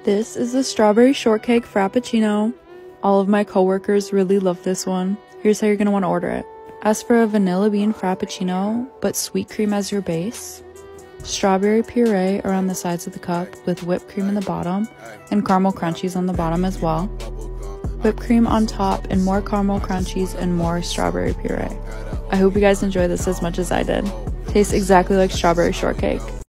This is the strawberry shortcake Frappuccino. All of my coworkers really love this one. Here's how you're going to want to order it. Ask for a vanilla bean Frappuccino, but sweet cream as your base. Strawberry puree around the sides of the cup with whipped cream in the bottom and caramel crunchies on the bottom as well. Whipped cream on top and more caramel crunchies and more strawberry puree. I hope you guys enjoy this as much as I did. Tastes exactly like strawberry shortcake.